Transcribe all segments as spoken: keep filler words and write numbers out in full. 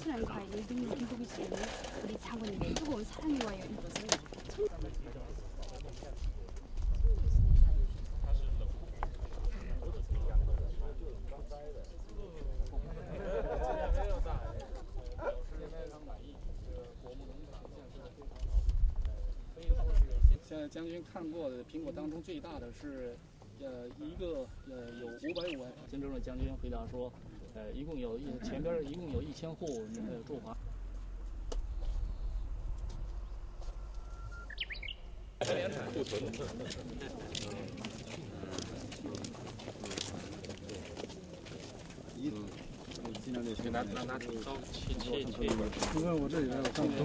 자연과의 일등록 인도비 시에는 우리 장군님의 뜨거운 사랑이 와요 이것을 청... 现在将军看过的苹果当中最大的是，呃，一个呃有五百五。金州的将军回答说，呃，一共有一前边一共有一千户呃住房。联产库存。嗯，尽量得拿拿拿出刀切切切一块。因为我这里还有上面。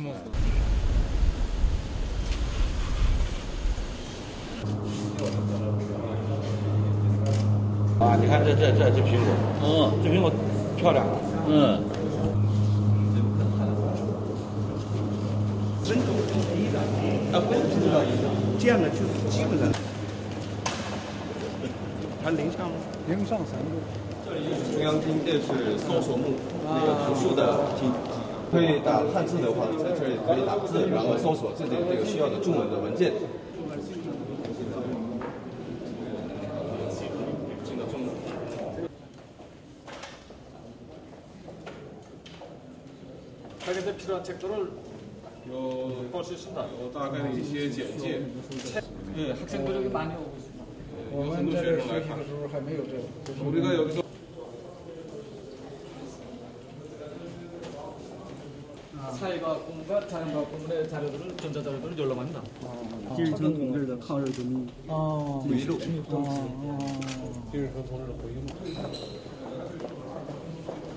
啊，你看这这这这苹果，嗯，这苹果漂亮，嗯。温度很低的，啊，温度比较低的，这样的就是基本上，它零上零上三度。 这里就是中央厅，这是搜索目那个图书的厅，可以打汉字的话，在这里可以打字，然后搜索自己这个需要的中文的文件。 자기들 필요한 책들을 요 볼 수 있습니다. 요大概的一些简介。 예, 학생들이 많이 오고 있습니다. 有很多学生来看。우리가 여기서 사회과학 공부가 자연과학 공부의 자료들을 전자 자료들을 열람합니다. 这是听同志的抗日革命回忆录。哦哦。这是和同志的回忆录。